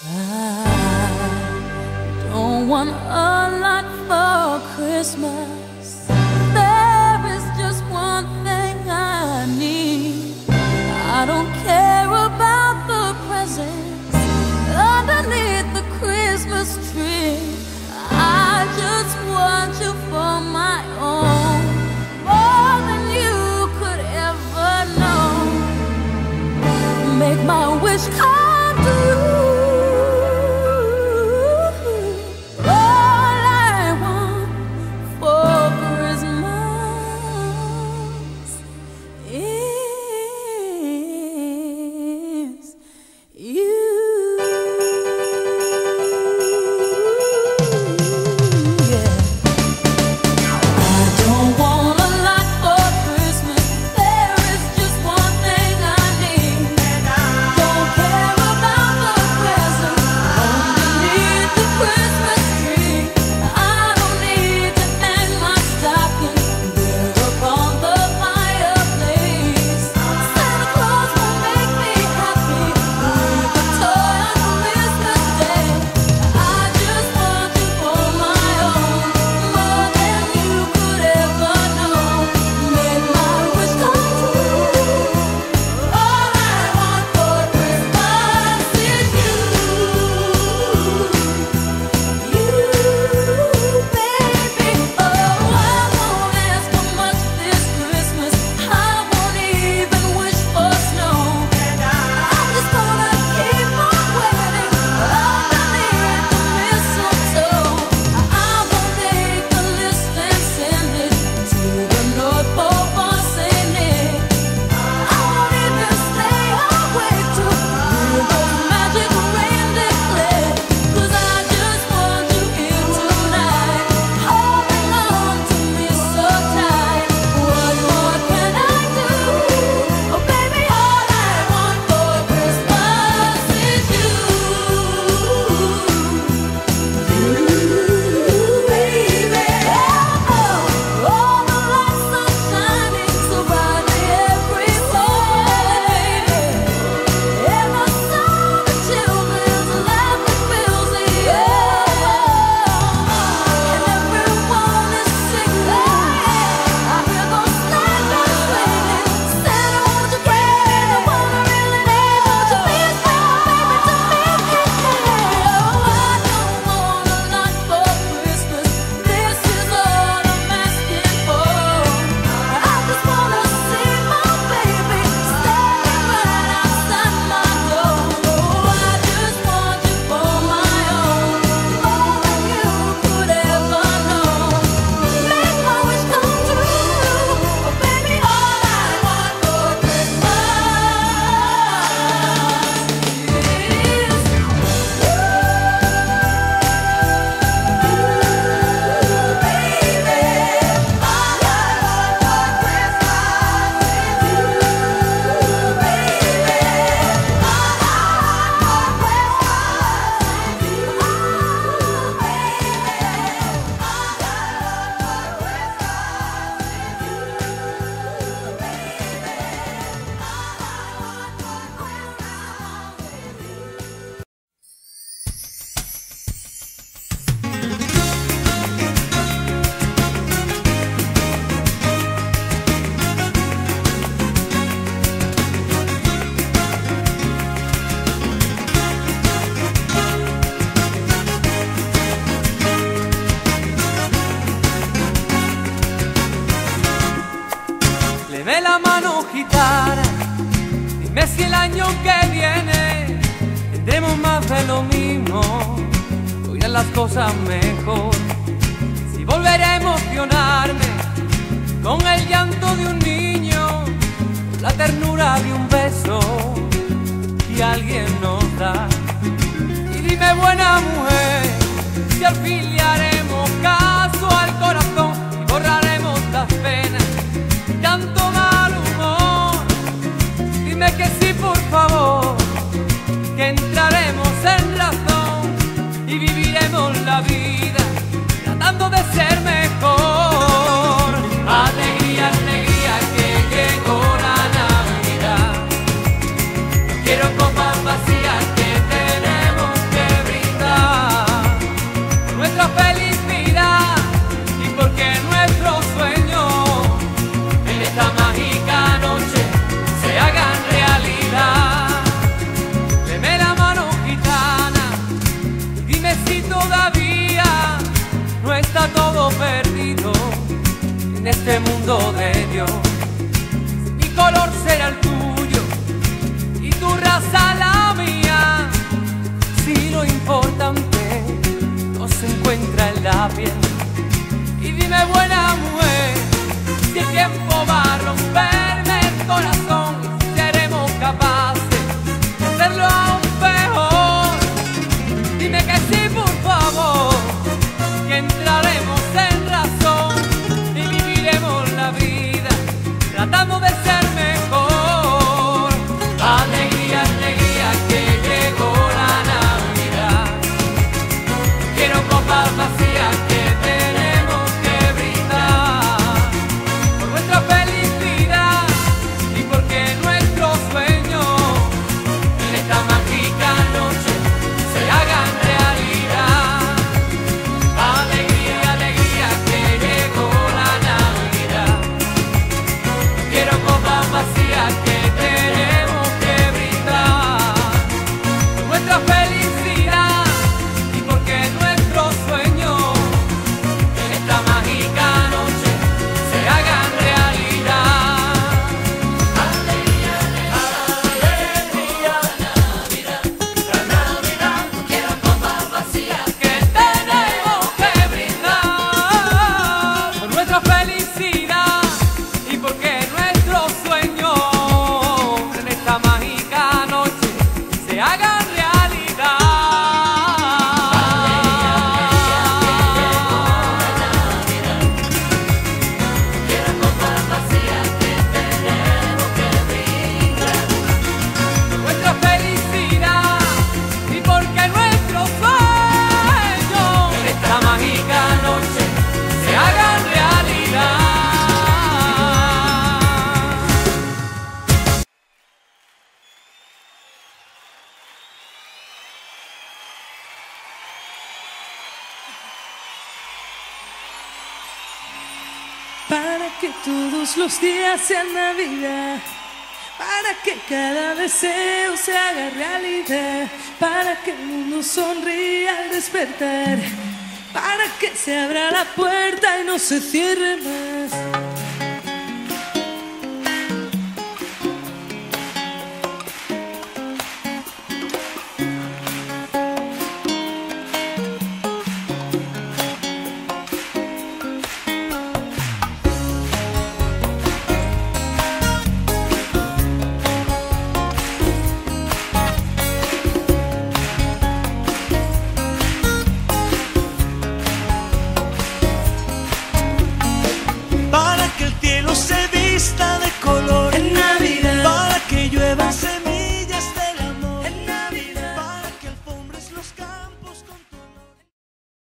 I don't want a lot for Christmas. There is just one thing I need. I don't care about the presents underneath the Christmas tree. I just want you for my own, more than you could ever know. Make my wish come true. Deme la mano, gitana, dime si el año que viene tendremos más de lo mismo, o irán las cosas mejor. Si volveré a emocionarme con el llanto de un niño, con la ternura de un beso que alguien nos da. Y dime, buena mujer, si al fin le haremos caso al corazón y borraremos las penas, tanto mal humor. Dime que sí, por favor, que entraremos en razón y viviremos la vida tratando de ser mejor. Alegría, alegría, que llegó la Navidad. No quiero copas vacías, que tenemos que se encuentra en la piel. Y dime, buena mujer, si el tiempo va a romperme el corazón, seremos capaces de hacerlo aún peor. Dime que sí, por favor, que entraremos en razón y viviremos la vida tratando de ser mejor. Alegría, alegría, que llegó la Navidad. Quiero copas vacías que tenemos que brindar por nuestra felicidad y porque nuestros sueños en esta mágica noche se hagan realidad. Alegría, alegría, que llegó la Navidad. Quiero copas vacías que tenemos que brindar por nuestra felicidad y porque nuestros sueños en esta mágica noche se hagan realidad. Alegría, alegría, la Navidad, quiero copas vacías que tenemos que brindar por nuestra felicidad y porque nuestros sueños en esta mágica noche se hagan realidad. Quiero copas vacías que tenemos que brindar por nuestra felicidad y porque nuestros sueños en esta mágica noche se hagan realidad. Para que todos los días sean Navidad, para que cada deseo se haga realidad, para que el mundo sonría al despertar, para que se abra la puerta y no se cierre más.